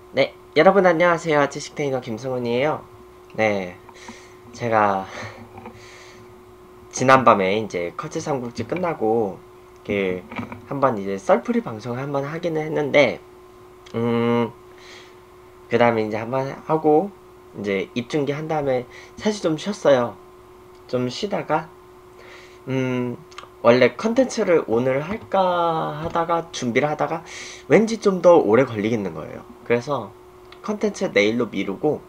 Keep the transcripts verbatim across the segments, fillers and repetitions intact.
네, 여러분 안녕하세요. 지식테이너 김승훈이에요. 네, 제가 지난밤에 이제 컬트 삼국지 끝나고 그 한번 이제 썰풀이 방송을 한번 하기는 했는데, 음, 그 다음에 이제 한번 하고 이제 입중계 한 다음에 사실 좀 쉬었어요. 좀 쉬다가 음 원래 컨텐츠를 오늘 할까 하다가 준비를 하다가 왠지 좀 더 오래 걸리겠는 거예요. 그래서 컨텐츠 내일로 미루고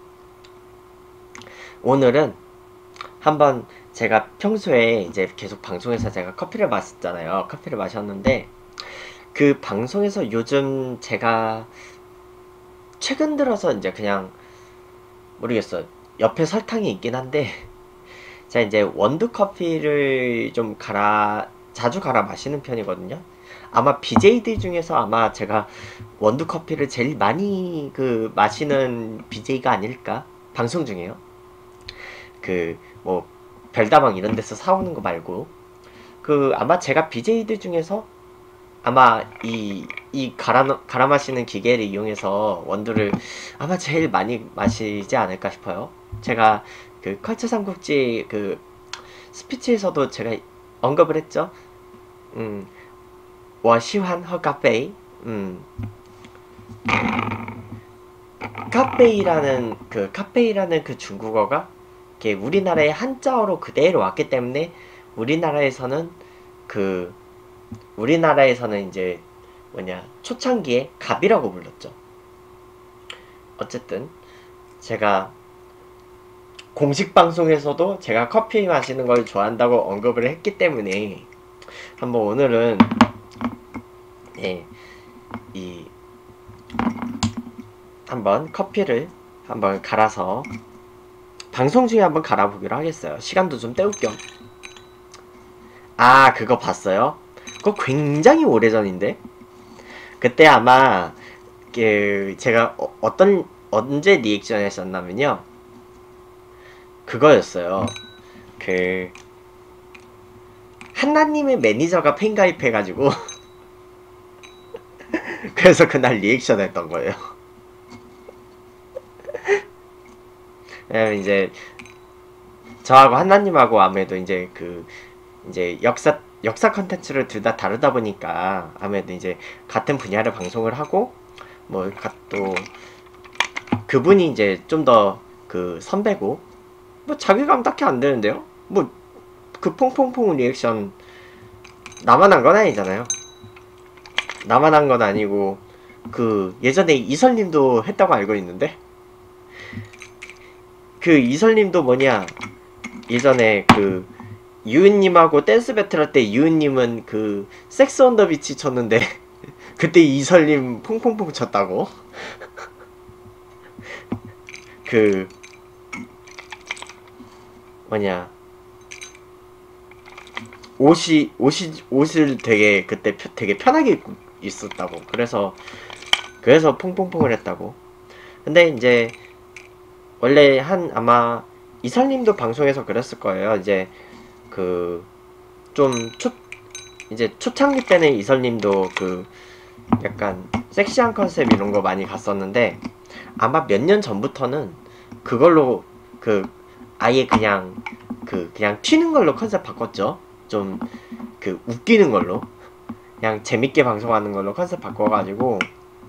오늘은 한번 제가 평소에 이제 계속 방송에서 제가 커피를 마셨잖아요. 커피를 마셨는데 그 방송에서 요즘 제가 최근 들어서 이제 그냥 모르겠어요. 옆에 설탕이 있긴 한데 제가 이제 원두 커피를 좀 갈아 자주 갈아 마시는 편이거든요. 아마 비제이들 중에서 아마 제가 원두 커피를 제일 많이 그 마시는 비제이가 아닐까? 방송 중에요. 그 뭐 별다방 이런 데서 사오는 거 말고 그 아마 제가 비제이들 중에서 아마 이, 이 갈아, 갈아 마시는 기계를 이용해서 원두를 아마 제일 많이 마시지 않을까 싶어요. 제가 그 컬처 삼국지 그 스피치에서도 제가 언급을 했죠. 음, 我喜欢喝咖啡. 음, 카페이라는 그 카페이라는 그 중국어가 이렇게 우리나라의 한자어로 그대로 왔기 때문에 우리나라에서는 그 우리나라에서는 이제 뭐냐 초창기에 갑이라고 불렀죠. 어쨌든 제가 공식 방송에서도 제가 커피 마시는 걸 좋아한다고 언급을 했기 때문에 한번 오늘은 예, 이 한번 커피를 한번 갈아서 방송 중에 한번 갈아보기로 하겠어요. 시간도 좀 때울 겸. 아, 그거 봤어요? 그거 굉장히 오래전인데? 그때 아마 그 제가 어, 어떤 언제 리액션 했었냐면요. 그거였어요. 그 한나님의 매니저가 팬가입해가지고 그래서 그날 리액션 했던 거예요. 왜냐면 이제 저하고 한나님하고 아무래도 이제 그 이제 역사 역사 컨텐츠를 둘 다 다루다 보니까 아무래도 이제 같은 분야를 방송을 하고 뭐 또 그분이 이제 좀 더 그 선배고 뭐 자괴감 딱히 안 되는데요. 뭐 그 퐁퐁퐁 리액션 나만 한 건 아니잖아요. 나만 한 건 아니고 그 예전에 이설님도 했다고 알고 있는데 그 이설님도 뭐냐 예전에 그 유은님하고 댄스 배틀 할 때 유은님은 그 섹스 온 더 비치 쳤는데 그때 이설님 퐁퐁퐁 쳤다고. 그 뭐냐 옷이 옷이 옷을 되게 그때 펴, 되게 편하게 입고 있었다고. 그래서 그래서 퐁퐁퐁을 했다고. 근데 이제 원래 한 아마 이설님도 방송에서 그랬을 거예요. 이제 그 좀 초 이제 초창기 때는 이설님도 그 약간 섹시한 컨셉 이런 거 많이 갔었는데 아마 몇 년 전부터는 그걸로 그 아예 그냥 그 그냥 튀는 걸로 컨셉 바꿨죠. 좀 그 웃기는 걸로 그냥 재밌게 방송하는 걸로 컨셉 바꿔가지고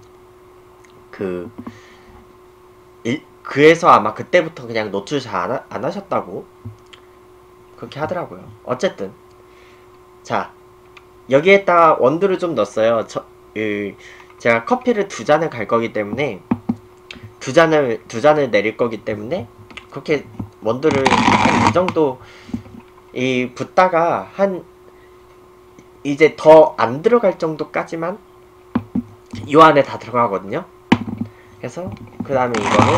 그 일, 그래서 아마 그때부터 그냥 노출 잘 안, 안 하셨다고 그렇게 하더라고요. 어쨌든 자 여기에다 원두를 좀 넣었어요. 저, 그, 제가 커피를 두 잔을 갈 거기 때문에 두 잔을 두 잔을 내릴 거기 때문에 그렇게 원두를 한 이 정도 이 붓다가 한 이제 더 안 들어갈 정도까지만 이 안에 다 들어가거든요. 그래서 그 다음에 이거는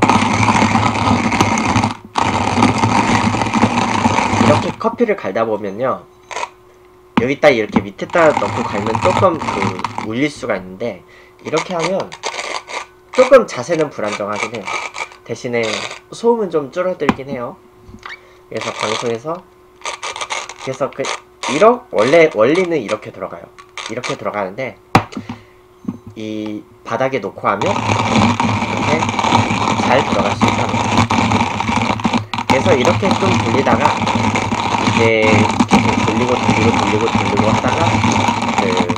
이렇게 커피를 갈다 보면요. 여기다 이렇게 밑에다 넣고 갈면 조금 그 울릴 수가 있는데 이렇게 하면 조금 자세는 불안정하긴 해요. 대신에 소음은 좀 줄어들긴 해요. 그래서 방송에서 그래서 그 이런 원래 원리는 이렇게 들어가요. 이렇게 들어가는데 이 바닥에 놓고 하면 이렇게 잘 들어갈 수 있다는 거예요. 그래서 이렇게 좀 돌리다가 이제 계속 돌리고 돌리고 돌리고 돌리고 하다가 그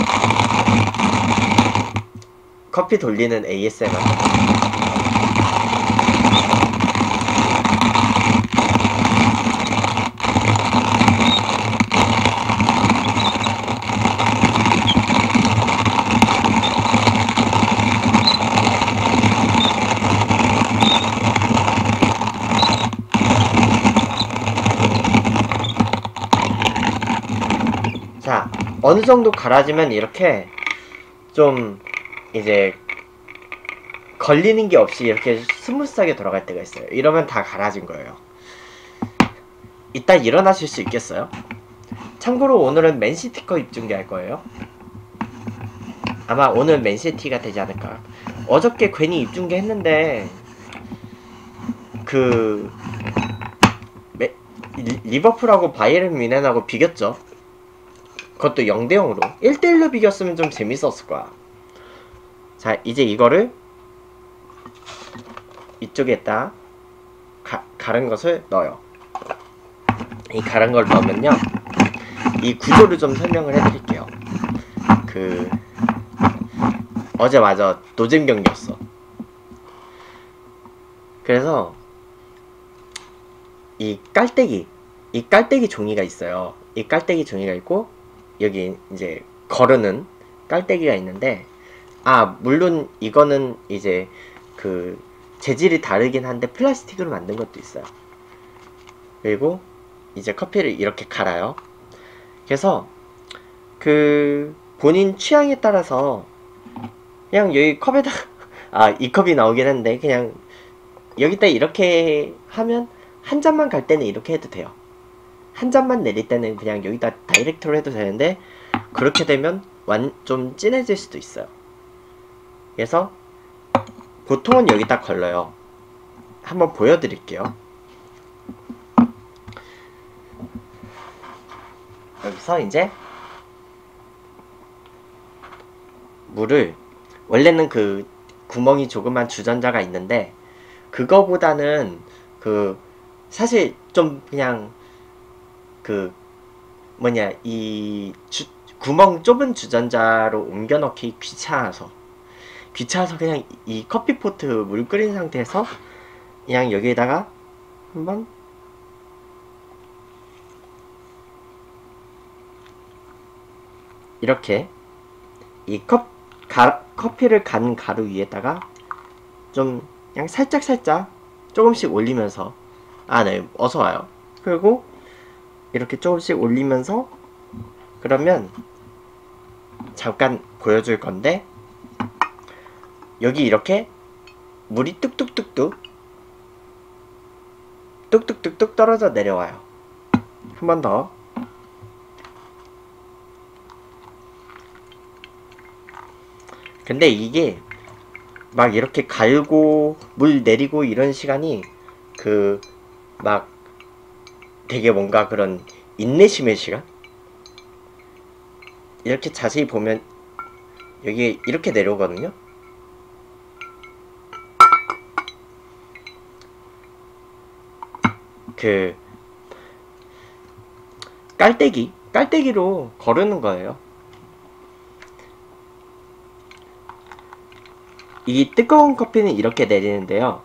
커피 돌리는 에이에스엠알. 자, 어느 정도 갈아지면 이렇게 좀 이제 걸리는 게 없이 이렇게 스무스하게 돌아갈 때가 있어요. 이러면 다 갈아진 거예요. 이따 일어나실 수 있겠어요? 참고로 오늘은 맨시티 거 입중계 할 거예요. 아마 오늘 맨시티가 되지 않을까. 어저께 괜히 입중계 했는데 그 메, 리버풀하고 바이에른 뮌헨하고 비겼죠. 그것도 영 대 영으로 일 대 일로 비겼으면 좀 재밌었을 거야. 자, 이제 이거를 이쪽에다 가, 가른 것을 넣어요. 이 가른 걸 넣으면요, 이 구조를 좀 설명을 해드릴게요. 그 어제 맞아 노잼 경기였어. 그래서 이 깔때기 이 깔때기 종이가 있어요. 이 깔때기 종이가 있고 여기 이제 거르는 깔때기가 있는데, 아 물론 이거는 이제 그 재질이 다르긴 한데 플라스틱으로 만든 것도 있어요. 그리고 이제 커피를 이렇게 갈아요. 그래서 그 본인 취향에 따라서 그냥 여기 컵에다 아 이 컵이 나오긴 한데 그냥 여기다 이렇게 하면 한 잔만 갈 때는 이렇게 해도 돼요. 한 잔만 내릴 때는 그냥 여기다 다이렉트로 해도 되는데 그렇게 되면 완 좀 진해질 수도 있어요. 그래서 보통은 여기다 걸러요. 한번 보여드릴게요. 여기서 이제 물을, 원래는 그 구멍이 조그만 주전자가 있는데 그거보다는 그 사실 좀 그냥 그 뭐냐 이 주, 구멍 좁은 주전자로 옮겨 넣기 귀찮아서 귀찮아서 그냥 이 커피포트 물 끓인 상태에서 그냥 여기에다가 한번 이렇게 이 컵, 가, 커피를 간 가루 위에다가 좀 그냥 살짝살짝 조금씩 올리면서, 아 네 어서와요. 그리고 이렇게 조금씩 올리면서, 그러면 잠깐 보여줄 건데 여기 이렇게 물이 뚝뚝뚝뚝 뚝뚝뚝뚝 떨어져 내려와요. 한 번 더. 근데 이게 막 이렇게 갈고 물 내리고 이런 시간이 그 막 되게 뭔가 그런 인내심의 시간? 이렇게 자세히 보면 여기 이렇게 내려오거든요. 그 깔때기 깔때기로 거르는 거예요. 이 뜨거운 커피는 이렇게 내리는데요.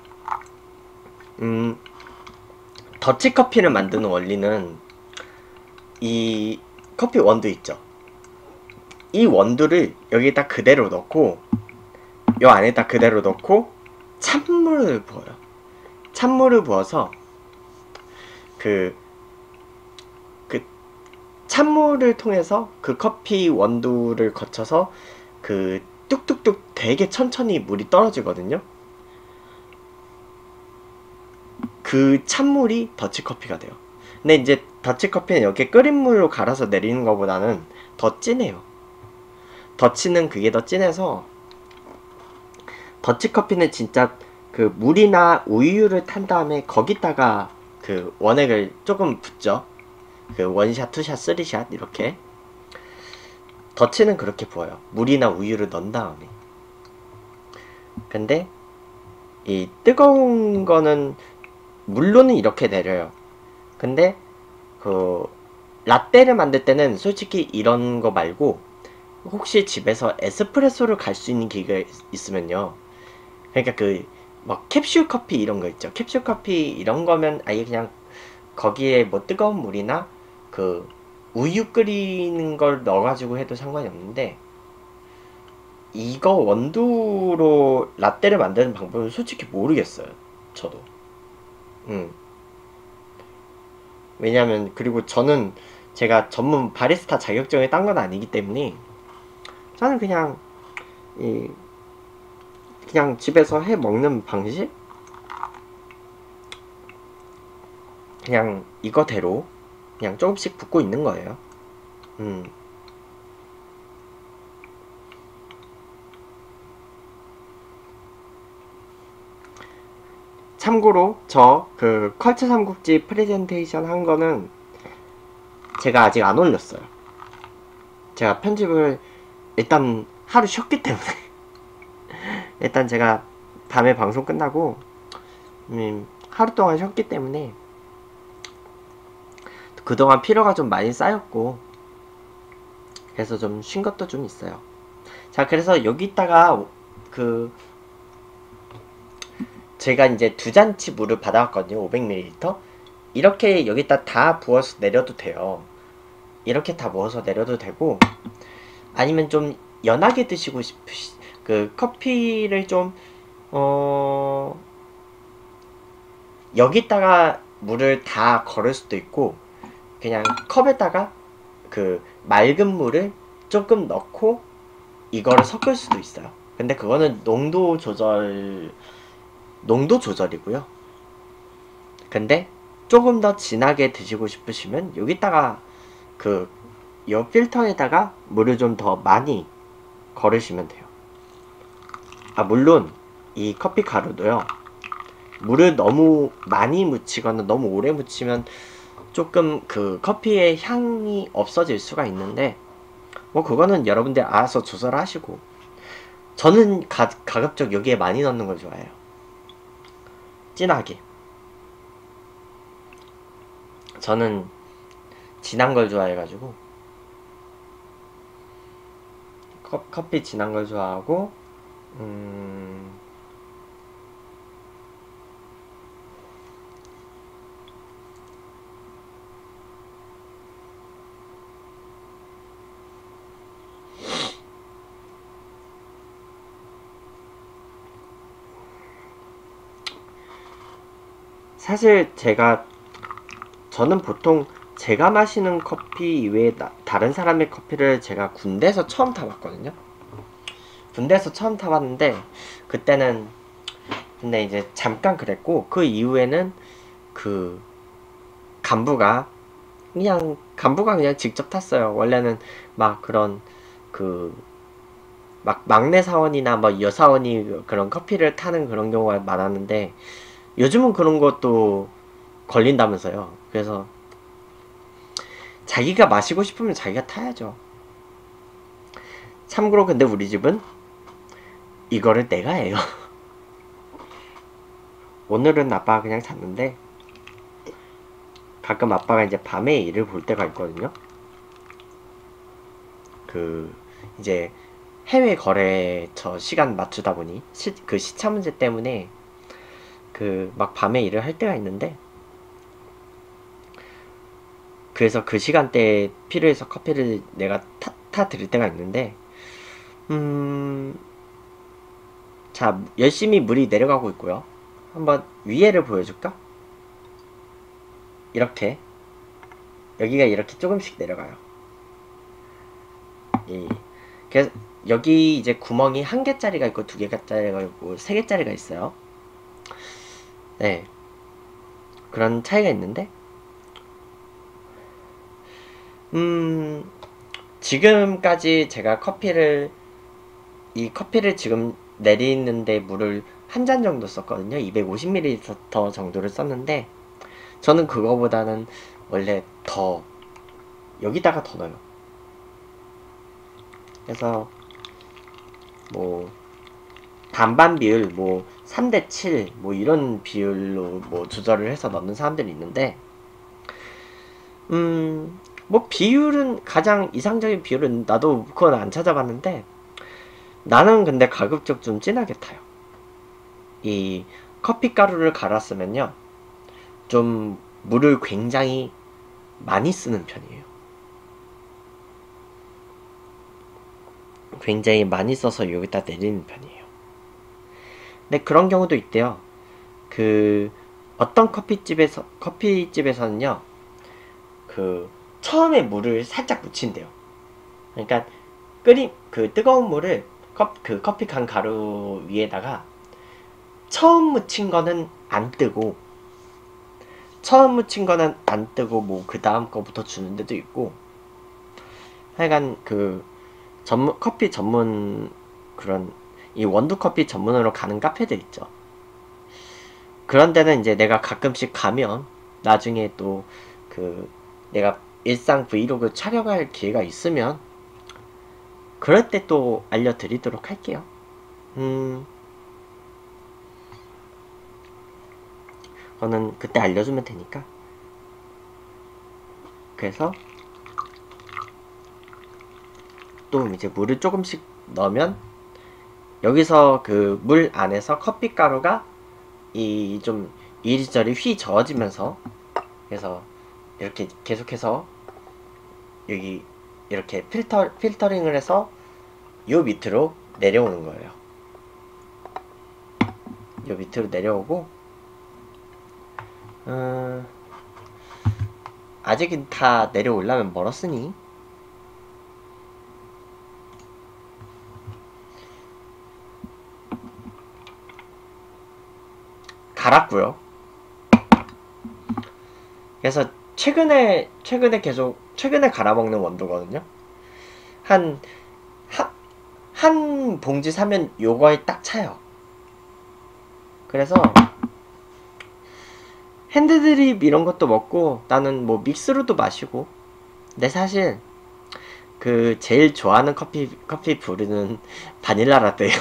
음, 더치커피를 만드는 원리는 이 커피 원두 있죠. 이 원두를 여기다 그대로 넣고 요 안에다 그대로 넣고 찬물을 부어요. 찬물을 부어서 그, 그 찬물을 통해서 그 커피 원두를 거쳐서 그 뚝뚝뚝 되게 천천히 물이 떨어지거든요. 그 찬물이 더치커피가 돼요. 근데 이제 더치커피는 이렇게 끓인 물로 갈아서 내리는 것보다는 더 진해요. 더치는 그게 더 진해서, 더치커피는 진짜 그 물이나 우유를 탄 다음에 거기다가 그 원액을 조금 붓죠. 그 원샷, 투샷, 쓰리샷 이렇게. 덫은 그렇게 부어요. 물이나 우유를 넣은 다음에. 근데 이 뜨거운 거는 물로는 이렇게 내려요. 근데 그 라떼를 만들 때는 솔직히 이런 거 말고 혹시 집에서 에스프레소를 갈 수 있는 기계가 있으면요. 그러니까 그 막 캡슐 커피 이런 거 있죠. 캡슐 커피 이런 거면 아예 그냥 거기에 뭐 뜨거운 물이나 그 우유 끓이는 걸 넣어가지고 해도 상관이 없는데, 이거 원두로 라떼를 만드는 방법은 솔직히 모르겠어요. 저도. 음. 왜냐면 그리고 저는 제가 전문 바리스타 자격증을 딴 건 아니기 때문에 저는 그냥 이 그냥 집에서 해 먹는 방식? 그냥 이거대로 그냥 조금씩 붓고 있는 거예요. 음. 참고로 저 그 컬처 삼국지 프레젠테이션 한 거는 제가 아직 안 올렸어요. 제가 편집을 일단 하루 쉬었기 때문에 일단 제가 밤에 방송 끝나고 음, 하루 동안 쉬었기 때문에 그동안 피로가 좀 많이 쌓였고 그래서 좀 쉰 것도 좀 있어요. 자, 그래서 여기다가 그 제가 이제 두 잔치 물을 받아왔거든요. 오백 밀리리터. 이렇게 여기다 다 부어서 내려도 돼요. 이렇게 다 부어서 내려도 되고, 아니면 좀 연하게 드시고 싶으시 그 커피를 좀 어 여기다가 물을 다 걸을 수도 있고 그냥 컵에다가 그 맑은 물을 조금 넣고 이거를 섞을 수도 있어요. 근데 그거는 농도 조절 농도 조절이고요. 근데 조금 더 진하게 드시고 싶으시면 여기다가 그 이 필터에다가 물을 좀 더 많이 걸으시면 돼요. 아, 물론 이 커피 가루도요. 물을 너무 많이 묻히거나 너무 오래 묻히면 조금 그 커피의 향이 없어질 수가 있는데 뭐 그거는 여러분들 알아서 조절하시고, 저는 가, 가급적 여기에 많이 넣는 걸 좋아해요. 진하게. 저는 진한 걸 좋아해가지고 커, 커피 진한 걸 좋아하고 음... 사실 제가 저는 보통 제가 마시는 커피 이외에 나, 다른 사람의 커피를 제가 군대에서 처음 타봤거든요. 군대에서 처음 타봤는데 그때는 근데 이제 잠깐 그랬고, 그 이후에는 그 간부가 그냥 간부가 그냥 직접 탔어요. 원래는 막 그런 그 막 막내 사원이나 뭐 여사원이 그런 커피를 타는 그런 경우가 많았는데 요즘은 그런 것도 걸린다면서요. 그래서 자기가 마시고 싶으면 자기가 타야죠. 참고로 근데 우리 집은 이거를 내가 해요. 오늘은 아빠가 그냥 잤는데 가끔 아빠가 이제 밤에 일을 볼 때가 있거든요. 그 이제 해외 거래처 시간 맞추다 보니 시, 그 시차 문제 때문에 그 막 밤에 일을 할 때가 있는데, 그래서 그 시간대에 필요해서 커피를 내가 타, 타 드릴 때가 있는데 음... 자, 열심히 물이 내려가고 있고요. 한번 위에를 보여줄까? 이렇게 여기가 이렇게 조금씩 내려가요. 이 그래서 여기 이제 구멍이 한 개짜리가 있고 두 개짜리가 있고 세 개짜리가 있어요. 네, 그런 차이가 있는데 음 지금까지 제가 커피를 이 커피를 지금 내리는데 물을 한 잔 정도 썼거든요. 이백오십 밀리리터 정도를 썼는데 저는 그거보다는 원래 더 여기다가 더 넣어요. 그래서 뭐 반반 비율 뭐 삼 대 칠 뭐 이런 비율로 뭐 조절을 해서 넣는 사람들이 있는데 음 뭐 비율은 가장 이상적인 비율은 나도 그건 안 찾아봤는데 나는 근데 가급적 좀 진하게 타요. 이 커피 가루를 갈았으면요 좀 물을 굉장히 많이 쓰는 편이에요. 굉장히 많이 써서 여기다 내리는 편이에요. 근데 그런 경우도 있대요. 그 어떤 커피집에서 커피집에서는요 그 처음에 물을 살짝 묻힌대요. 그러니까 끓인 그 뜨거운 물을 컵, 그 커피 간 가루 위에다가 처음 묻힌 거는 안 뜨고 처음 묻힌 거는 안 뜨고 뭐 그 다음 거부터 주는 데도 있고 하여간 그 전문 커피 전문 그런 이 원두 커피 전문으로 가는 카페들 있죠. 그런 데는 이제 내가 가끔씩 가면 나중에 또 그 내가 일상 브이로그 촬영할 기회가 있으면 그럴 때 또 알려드리도록 할게요. 음, 저는 그때 알려주면 되니까. 그래서 또 이제 물을 조금씩 넣으면 여기서 그 물 안에서 커피 가루가 이 좀 이리저리 휘 저어지면서 그래서 이렇게 계속해서 여기 이렇게 필터 필터링을 해서 요 밑으로 내려오는 거예요. 요 밑으로 내려오고 음, 아직은 다 내려오려면 멀었으니 갈았고요. 그래서 최근에 최근에 계속 최근에 갈아먹는 원두거든요. 한 한, 한 봉지 사면 요거에 딱 차요. 그래서 핸드드립 이런 것도 먹고 나는 뭐 믹스로도 마시고 근데 사실 그 제일 좋아하는 커피 커피 부르는 바닐라 라떼예요.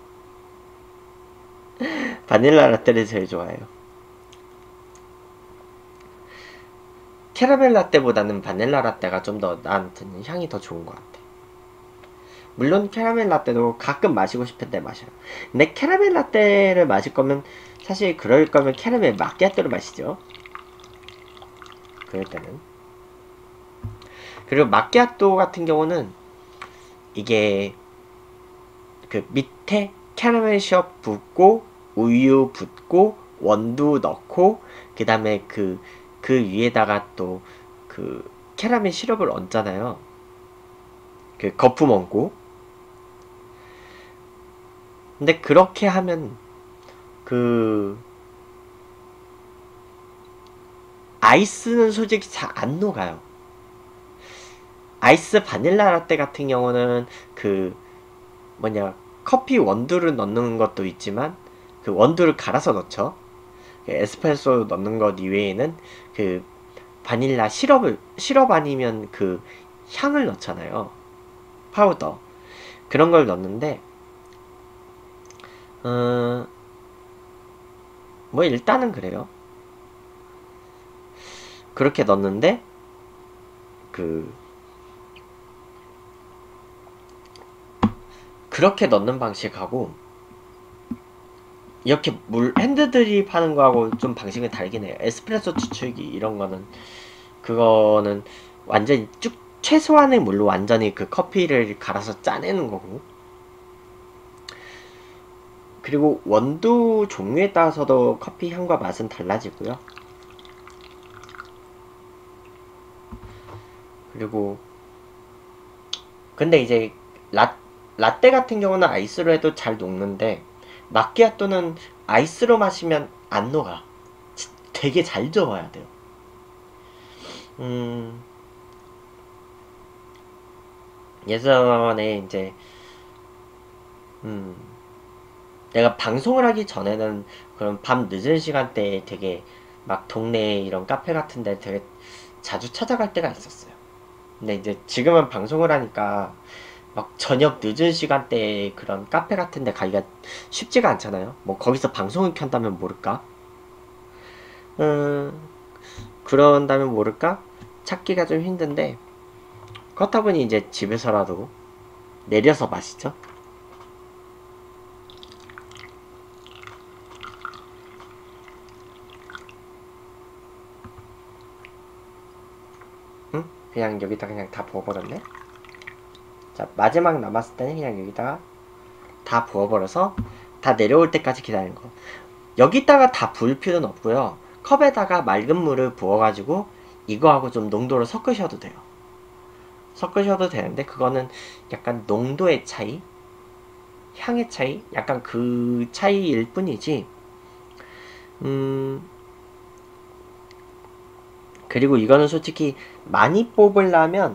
바닐라 라떼를 제일 좋아해요. 캐러멜 라떼보다는 바닐라 라떼가 좀 더 나한테는 향이 더 좋은 것 같아. 물론 캐러멜 라떼도 가끔 마시고 싶을 때 마셔요. 근데 캐러멜 라떼를 마실 거면 사실 그럴 거면 캐러멜 마키아토를 마시죠. 그럴 때는. 그리고 마키아토 같은 경우는 이게 그 밑에 캐러멜 시럽 붓고 우유 붓고 원두 넣고 그 다음에 그, 그 위에다가 또 그 캐러멜 시럽을 얹잖아요. 그 거품 얹고. 근데 그렇게 하면 그 아이스는 솔직히 잘 안 녹아요. 아이스 바닐라 라떼 같은 경우는 그 뭐냐 커피 원두를 넣는 것도 있지만 그 원두를 갈아서 넣죠. 에스프레소 넣는 것 이외에는 그 바닐라 시럽을 시럽 아니면 그 향을 넣잖아요. 파우더 그런 걸 넣는데 어, 뭐 일단은 그래요. 그렇게 넣는데 그 그렇게 넣는 방식하고 이렇게 물 핸드드립 하는 거하고 좀 방식이 다르긴 해요. 에스프레소 추출기 이런 거는 그거는 완전히 쭉 최소한의 물로 완전히 그 커피를 갈아서 짜내는 거고 그리고 원두 종류에 따라서도 커피 향과 맛은 달라지고요. 그리고 근데 이제 라, 라떼 같은 경우는 아이스로 해도 잘 녹는데 마키아토는 아이스로 마시면 안 녹아. 되게 잘 저어야 돼요. 음, 예전에 이제 음, 내가 방송을 하기 전에는 그런 밤 늦은 시간대에 되게 막 동네에 이런 카페 같은 데 되게 자주 찾아갈 때가 있었어요. 근데 이제 지금은 방송을 하니까 막 저녁 늦은 시간대에 그런 카페 같은 데 가기가 쉽지가 않잖아요. 뭐 거기서 방송을 켠다면 모를까? 음, 그런다면 모를까? 찾기가 좀 힘든데, 그렇다 보니 이제 집에서라도 내려서 마시죠. 응? 그냥 여기다 그냥 다 부어버렸네? 자, 마지막 남았을 때는 그냥 여기다가 다 부어버려서 다 내려올 때까지 기다리는 거. 여기다가 다 부을 필요는 없고요. 컵에다가 맑은 물을 부어가지고 이거하고 좀 농도를 섞으셔도 돼요. 섞으셔도 되는데 그거는 약간 농도의 차이? 향의 차이? 약간 그 차이일 뿐이지. 음... 그리고 이거는 솔직히 많이 뽑으려면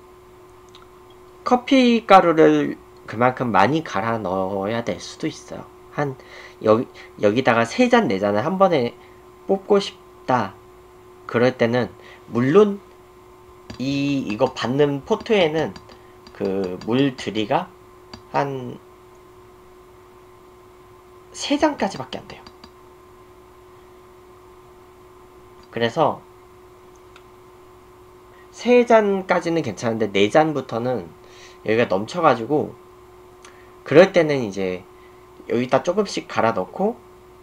커피 가루를 그만큼 많이 갈아 넣어야 될 수도 있어요. 한 여기, 여기다가 세 잔 네 잔을 한 번에 뽑고 싶다. 그럴 때는 물론 이 이거 받는 포트에는 그 물 들이가 한 세 잔까지밖에 안 돼요. 그래서 세 잔까지는 괜찮은데 네 잔부터는 여기가 넘쳐가지고 그럴 때는 이제 여기다 조금씩 갈아 넣고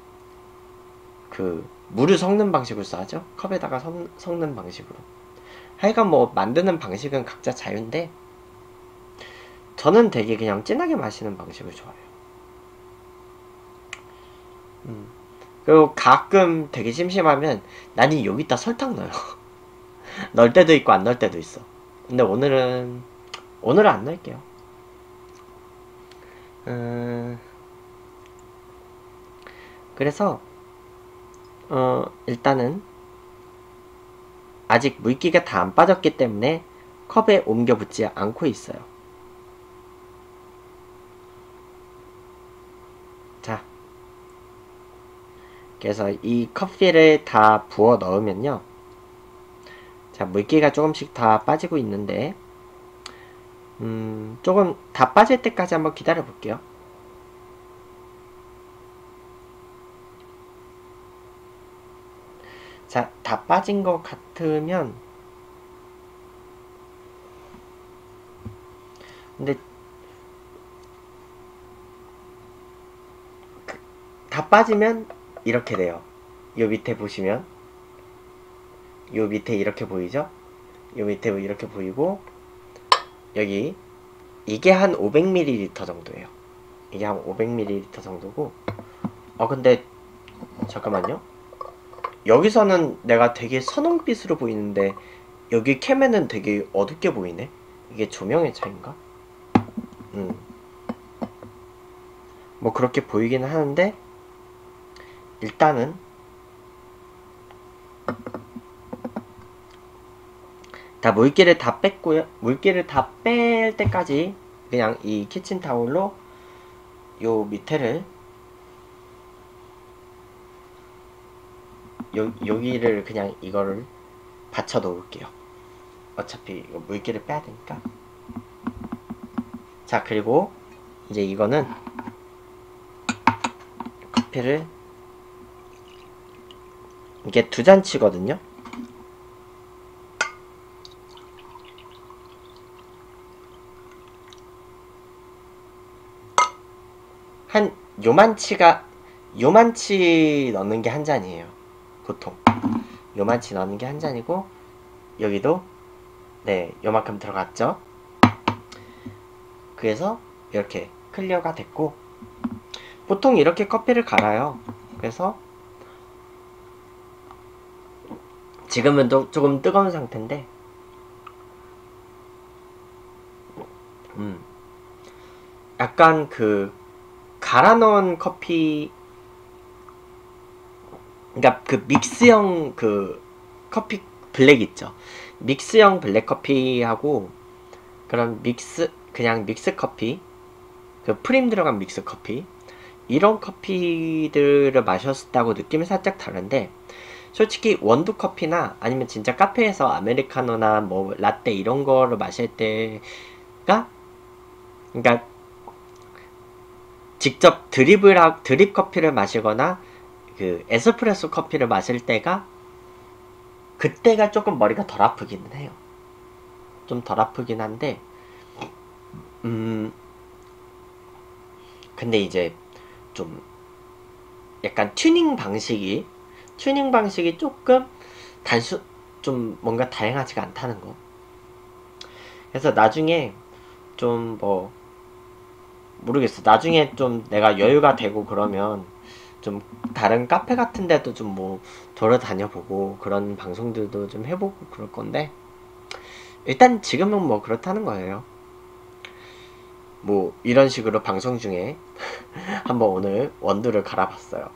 그 물을 섞는 방식으로 써야죠. 컵에다가 섞, 섞는 방식으로. 하여간 뭐 만드는 방식은 각자 자유인데 저는 되게 그냥 진하게 마시는 방식을 좋아해요. 음. 그리고 가끔 되게 심심하면 나는 여기다 설탕 넣어요. 넣을 때도 있고 안 넣을 때도 있어. 근데 오늘은 오늘은 안 넣을게요. 음... 그래서 어 일단은 아직 물기가 다 안 빠졌기 때문에 컵에 옮겨 붙지 않고 있어요. 자, 그래서 이 커피를 다 부어 넣으면요. 자, 물기가 조금씩 다 빠지고 있는데 음, 조금 다 빠질 때까지 한번 기다려 볼게요. 자, 다 빠진 것 같으면 근데 그, 다 빠지면 이렇게 돼요. 요 밑에 보시면 요 밑에 이렇게 보이죠? 요 밑에 이렇게 보이고 여기 이게 한 오백 밀리리터 정도예요. 이게 한 오백 밀리리터 정도고 어 근데 잠깐만요. 여기서는 내가 되게 선홍빛으로 보이는데 여기 캠에는 되게 어둡게 보이네. 이게 조명의 차이인가? 음. 뭐 그렇게 보이긴 하는데 일단은 다 물기를 다 뺐고요. 물기를 다 뺄 때까지 그냥 이 키친타올로 요 밑에를 요, 여기를 그냥 이거를 받쳐 놓을게요. 어차피 이거 물기를 빼야 되니까. 자, 그리고 이제 이거는 커피를 이게 두 잔치거든요. 한 요만치가 요만치 넣는 게 한 잔이에요. 보통 요만치 넣는 게 한 잔이고 여기도 네 요만큼 들어갔죠. 그래서 이렇게 클리어가 됐고 보통 이렇게 커피를 갈아요. 그래서 지금은 또 조금 뜨거운 상태인데 음 약간 그 갈아 넣은 커피 그러니까 그 믹스형 그 커피 블랙 있죠. 믹스형 블랙 커피하고 그런 믹스 그냥 믹스 커피 그 프림 들어간 믹스 커피 이런 커피들을 마셨다고 느낌이 살짝 다른데 솔직히 원두 커피나 아니면 진짜 카페에서 아메리카노나 뭐 라떼 이런 거를 마실 때가 그러니까 직접 드립을 하, 드립 커피를 마시거나 그 에스프레소 커피를 마실 때가 그때가 조금 머리가 덜 아프기는 해요. 좀 덜 아프긴 한데 음 근데 이제 좀 약간 튜닝 방식이 튜닝 방식이 조금 단순 좀 뭔가 다양하지가 않다는 거. 그래서 나중에 좀 뭐 모르겠어. 나중에 좀 내가 여유가 되고 그러면 좀 다른 카페 같은 데도 좀 뭐 돌아다녀보고 그런 방송들도 좀 해보고 그럴 건데 일단 지금은 뭐 그렇다는 거예요. 뭐 이런 식으로 방송 중에 한번 오늘 원두를 갈아봤어요.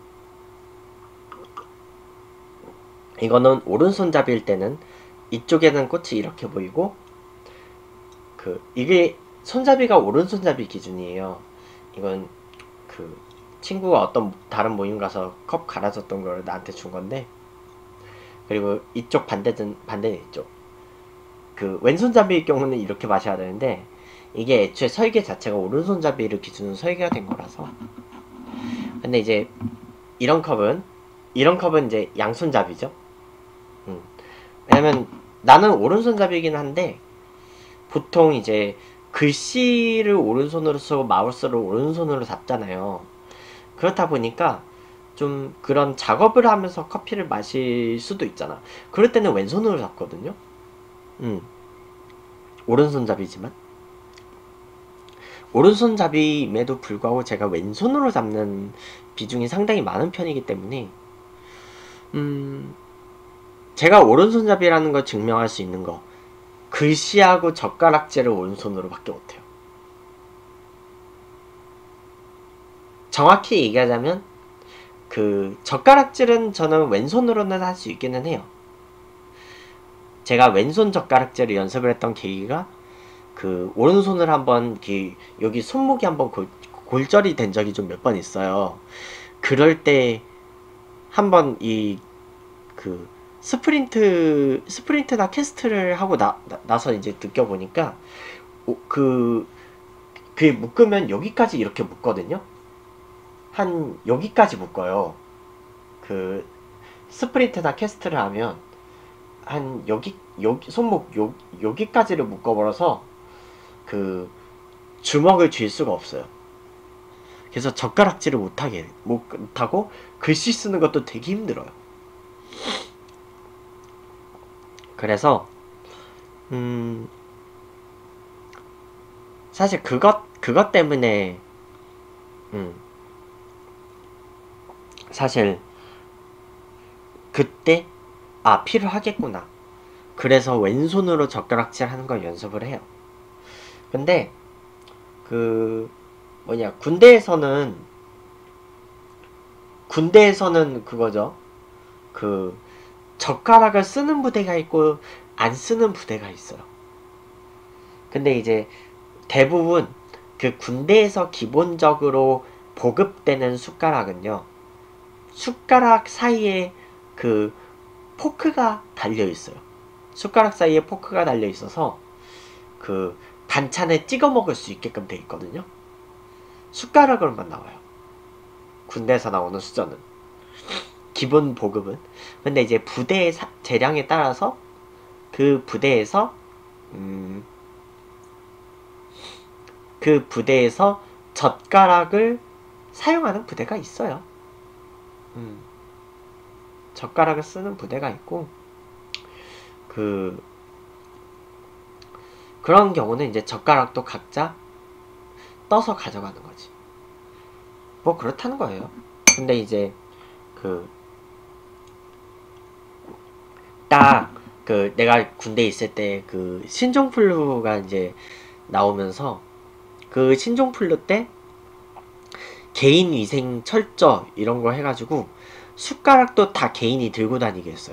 이거는 오른손잡이일 때는 이쪽에는 꽃이 이렇게 보이고 그 이게 손잡이가 오른손잡이 기준이에요. 이건 그 친구가 어떤 다른 모임 가서 컵 갈아줬던 걸 나한테 준 건데 그리고 이쪽 반대는 반대는 이쪽 그 왼손잡이의 경우는 이렇게 마셔야 되는데 이게 애초에 설계 자체가 오른손잡이를 기준으로 설계가 된 거라서 근데 이제 이런 컵은 이런 컵은 이제 양손잡이죠. 음. 왜냐면 나는 오른손잡이긴 한데 보통 이제 글씨를 오른손으로 쓰고 마우스를 오른손으로 잡잖아요. 그렇다 보니까 좀 그런 작업을 하면서 커피를 마실 수도 있잖아. 그럴 때는 왼손으로 잡거든요. 음. 오른손잡이지만 오른손잡이임에도 불구하고 제가 왼손으로 잡는 비중이 상당히 많은 편이기 때문에 음 제가 오른손잡이라는 걸 증명할 수 있는 거 글씨하고 젓가락질을 오른손으로 밖에 못해요. 정확히 얘기하자면 그 젓가락질은 저는 왼손으로는 할 수 있기는 해요. 제가 왼손 젓가락질을 연습을 했던 계기가 그 오른손을 한번 그 여기 손목이 한번 골, 골절이 된 적이 좀 몇 번 있어요. 그럴 때 한번 이 그 스프린트 스프린트나 캐스트를 하고 나, 나, 나서 이제 느껴보니까 오, 그 그게 묶으면 여기까지 이렇게 묶거든요. 한 여기까지 묶어요. 그 스프린트나 캐스트를 하면 한 여기 여기 손목 요, 여기까지를 묶어버려서 그 주먹을 쥘 수가 없어요. 그래서 젓가락질을 못하게 못하고 글씨 쓰는 것도 되게 힘들어요. 그래서 음 사실 그것 그것 때문에 음 사실 그때 아 필요하겠구나. 그래서 왼손으로 젓가락질 하는 걸 연습을 해요. 근데 그 뭐냐 군대에서는 군대에서는 그거죠. 그 젓가락을 쓰는 부대가 있고 안 쓰는 부대가 있어요. 근데 이제 대부분 그 군대에서 기본적으로 보급되는 숟가락은요. 숟가락 사이에 그 포크가 달려 있어요. 숟가락 사이에 포크가 달려 있어서 그 반찬에 찍어 먹을 수 있게끔 돼 있거든요. 숟가락으로만 나와요. 군대에서 나오는 수저는. 기본 보급은. 근데 이제 부대의 사, 재량에 따라서 그 부대에서 음, 그 부대에서 젓가락을 사용하는 부대가 있어요. 음, 젓가락을 쓰는 부대가 있고 그 그런 경우는 이제 젓가락도 각자 떠서 가져가는 거지. 뭐 그렇다는 거예요. 근데 이제 그 딱 그 내가 군대에 있을 때 그 신종플루가 이제 나오면서 그 신종플루 때 개인 위생 철저 이런 거 해가지고 숟가락도 다 개인이 들고 다니게 했어요.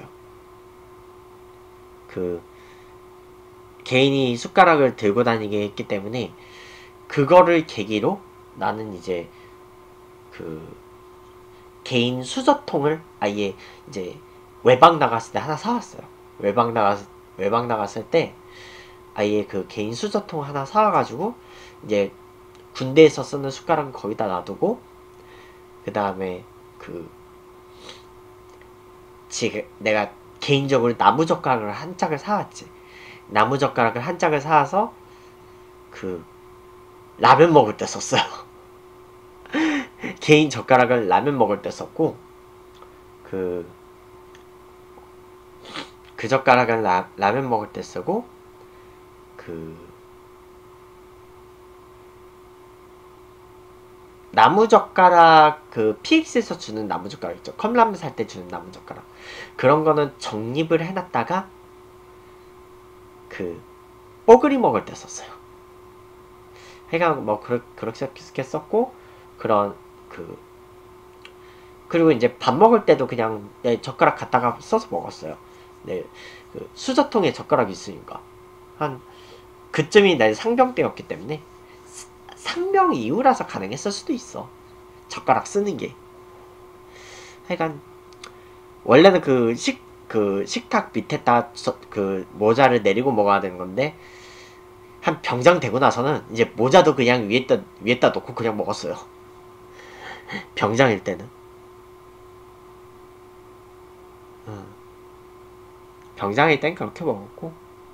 그 개인이 숟가락을 들고 다니게 했기 때문에 그거를 계기로 나는 이제 그 개인 수저통을 아예 이제 외박 나갔을 때 하나 사왔어요. 외박 나갔 외박 나갔을 때 아예 그 개인 수저통 하나 사와가지고 이제 군대에서 쓰는 숟가락은 거기다 놔두고 그 다음에 그 지금 내가 개인적으로 나무젓가락을 한 짝을 사왔지. 나무젓가락을 한 짝을 사와서 그 라면 먹을 때 썼어요. 개인 젓가락을 라면 먹을 때 썼고 그, 그 젓가락은 라, 라면 먹을 때 쓰고 그 나무젓가락 그 피엑스에서 주는 나무젓가락 있죠. 컵라면 살 때 주는 나무젓가락 그런 거는 정립을 해놨다가 그 뽀글이 먹을 때 썼어요. 그러니까 뭐 그렇, 그렇게 썼고 그런 그 그리고 이제 밥 먹을 때도 그냥 네, 젓가락 갖다가 써서 먹었어요. 네, 그 수저통에 젓가락이 있으니까 한 그쯤이 내 상병 때였기 때문에 상병 이후라서 가능했을 수도 있어. 젓가락 쓰는 게. 하여간 원래는 그 식 그 식탁 밑에다 저, 그 모자를 내리고 먹어야 되는 건데 한 병장 되고 나서는 이제 모자도 그냥 위에다 위에다 놓고 그냥 먹었어요. 병장일 때는. 음. 병장일 땐 그렇게 먹었고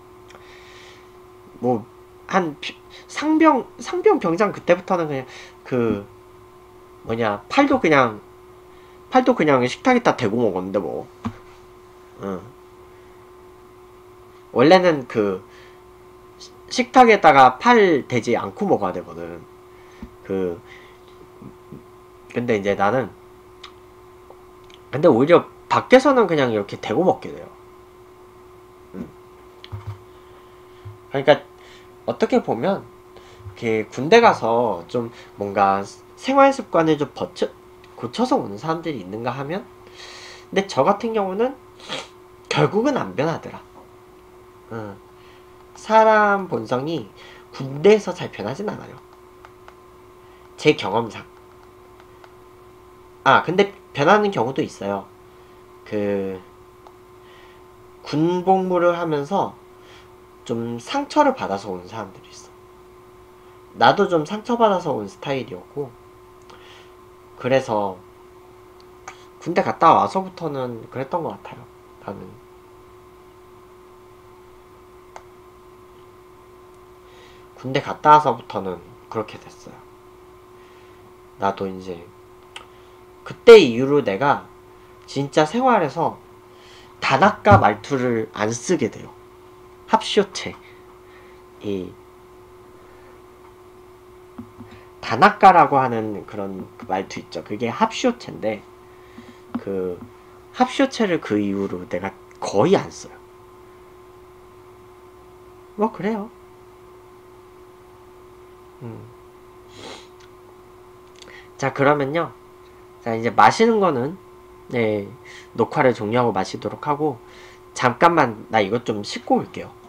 뭐 한 상병 상병 병장 그때부터는 그냥 그 뭐냐 팔도 그냥 팔도 그냥 식탁에다 대고 먹었는데 뭐. 응. 원래는 그 식탁에다가 팔 대지 않고 먹어야 되거든. 그 근데 이제 나는 근데 오히려 밖에서는 그냥 이렇게 대고 먹게 돼요. 응. 그러니까 어떻게 보면 이렇게 군대 가서 좀 뭔가 생활 습관을 좀 버쳐, 고쳐서 오는 사람들이 있는가 하면 근데 저 같은 경우는 결국은 안 변하더라. 응. 사람 본성이 군대에서 잘 변하진 않아요. 제 경험상. 아 근데 변하는 경우도 있어요. 그 군복무를 하면서 좀 상처를 받아서 온 사람들이 있어. 나도 좀 상처받아서 온 스타일이었고 그래서 군대 갔다 와서부터는 그랬던 것 같아요. 나는 군대 갔다 와서부터는 그렇게 됐어요. 나도 이제 그때 이후로 내가 진짜 생활에서 단아까 말투를 안 쓰게 돼요. 합쇼체 이 단아까라고 하는 그런 말투 있죠. 그게 합쇼체인데 그 합쇼체를 그 이후로 내가 거의 안 써요. 뭐 그래요. 음. 자 그러면요. 자 이제 마시는 거는 네 녹화를 종료하고 마시도록 하고 잠깐만 나 이것 좀 씻고 올게요.